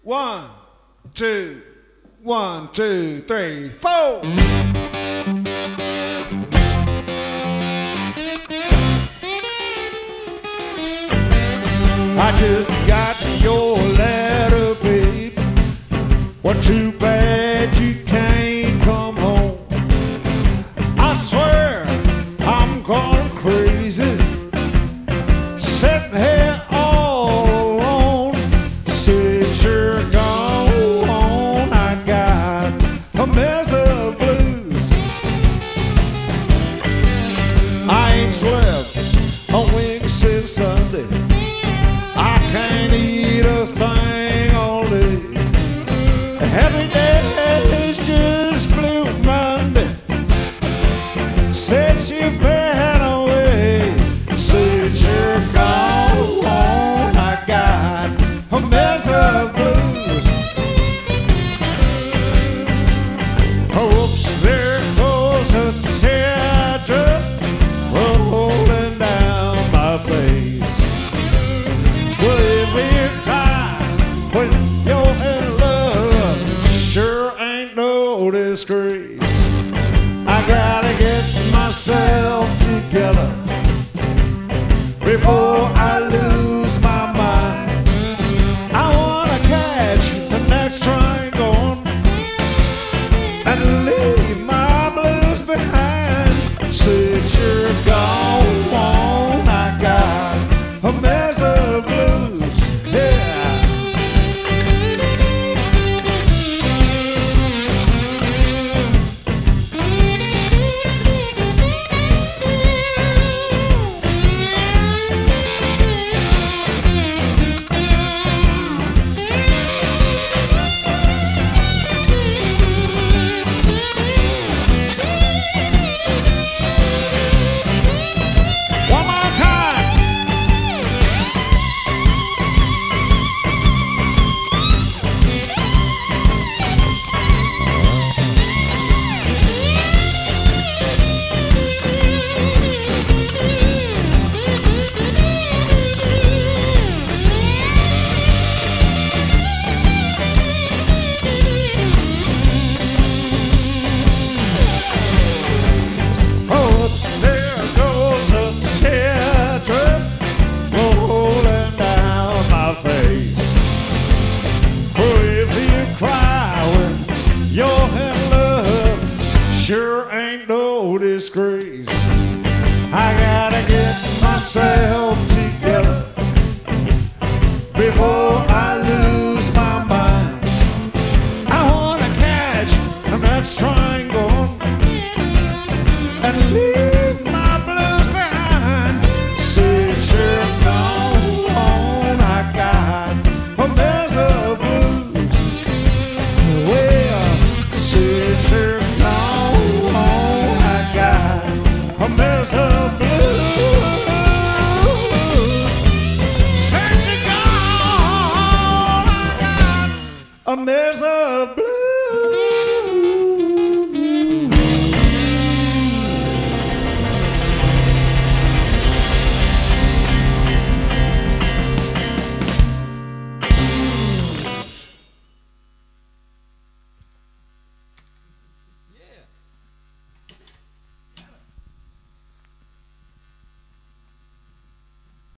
1, 2, 1, 2, 3, 4. I just got your letter, babe. What too bad you can't come home. I swear I'm gone crazy, sitting here all alone. Since you're gone, I got a mess of blues. I ain't slept a wink since Sunday. I can't eat a thing all day. Every day is just Blue Monday since you've been away. Since you're gone, I got a mess of blues. Oops, there goes a teardrop rolling down my face. Well, if you cry when you're in love, sure ain't no disgrace. I gotta get myself together before I lose my mind. I wanna catch the next train going and leave my blues behind. Since you're gone, I got a mess of blues. Yeah. Sure ain't no disgrace. I gotta get myself